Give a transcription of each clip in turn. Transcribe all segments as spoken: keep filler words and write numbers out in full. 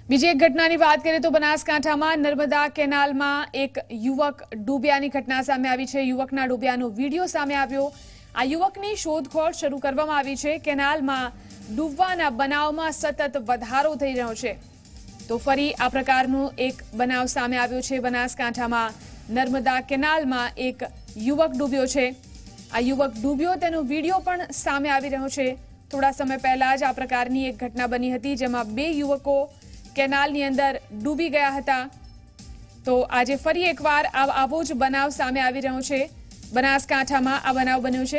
બીજી એક ઘટનાની વાત કરીએ તો બનાસકાંઠામાં નર્મદા કેનાલમાં એક યુવક ડૂબ્યાની ઘટના સામે આવી છે। યુવકના ડૂબ્યાનો વિડીયો સામે આવ્યો। આ યુવકની શોધખોળ શરૂ કરવામાં આવી છે। કેનાલમાં ડૂબવાના બનાવમાં સતત વધારો થઈ રહ્યો છે, તો ફરી આ પ્રકારનો એક બનાવ સામે આવ્યો છે। બનાસકાંઠામાં નર્મદા કેનાલમાં એક યુવક ડૂબ્યો છે। આ યુવક ડૂબ્યો તેનો વિડીયો પણ સામે આવી રહ્યો છે। થોડા સમય પહેલા જ આ પ્રકારની એક ઘટના બની હતી, જેમાં બે યુવકો કેનાલની અંદર ડૂબી ગયા હતા। તો આજે ફરી એકવાર આવો જ બનાવ સામે આવી રહ્યો છે। બનાસકાંઠામાં આ બનાવ બન્યો છે।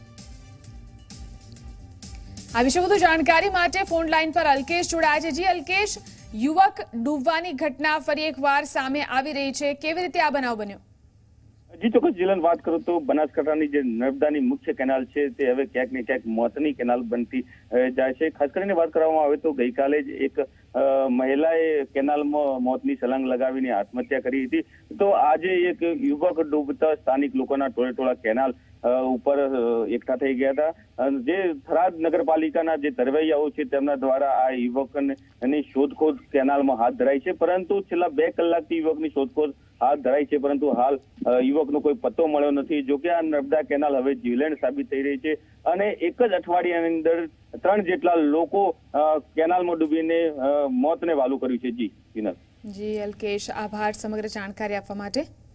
આ વિશે વધુ જાણકારી માટે ફોન લાઈન પર અલ્કેશ જોડાયા છે। જી અલ્કેશ, યુવક ડૂબવાની ઘટના ફરી એકવાર સામે આવી રહી છે, કેવી રીતે આ બનાવ બન્યો? જી ચોક્કસ જીલન, વાત કરું તો બનાસકાંઠાની જે નર્મદાની મુખ્ય કેનાલ છે તે હવે ક્યાંક ને ક્યાંક મોતની કેનાલ બનતી જાય છે। ખાસ કરીને વાત કરવામાં આવે તો ગઈકાલે જ એક મહિલાએ કેનાલમાં મોતની છલાંગ લગાવીને આત્મહત્યા કરી હતી। તો આજે એક યુવક ડૂબતા સ્થાનિક લોકોના ટોળે ટોળા કેનાલ ઉપર એકઠા થઈ ગયા હતા। જે થરાદ નગરપાલિકાના જે તરવૈયાઓ છે તેમના દ્વારા આ યુવકની શોધખોળ કેનાલમાં હાથ ધરાઈ છે, પરંતુ છેલ્લા બે કલાકથી યુવકની શોધખોળ હાથ ધરાઈ છે, પરંતુ હાલ યુવકનો કોઈ પત્તો મળ્યો નથી। જો કે આ નર્મદા કેનાલ હવે જીવલેણ સાબિત થઈ રહી છે અને એક જ અઠવાડિયાની અંદર ત્રણ જેટલા લોકો કેનાલમાં ડૂબીને મોતને વાલું કર્યું છે। જી વિનલ। જી અલ્કેશ, આભાર સમગ્ર જાણકારી આપવા માટે।